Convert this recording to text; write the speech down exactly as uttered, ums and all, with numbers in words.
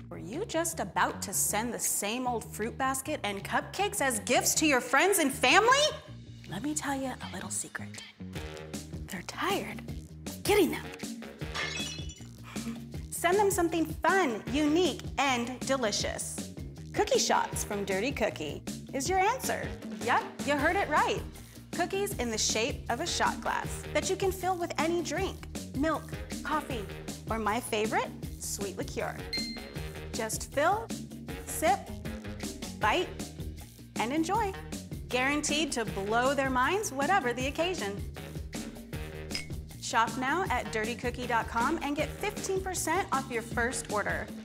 Were you just about to send the same old fruit basket and cupcakes as gifts to your friends and family? Let me tell you a little secret. They're tired of getting them. Send them something fun, unique, and delicious. Cookie shots from Dirty Cookie is your answer. Yep, you heard it right. Cookies in the shape of a shot glass that you can fill with any drink, milk, coffee, or my favorite, sweet liqueur. Just fill, sip, bite, and enjoy. Guaranteed to blow their minds, whatever the occasion. Shop now at dirty cookie dot com and get fifteen percent off your first order.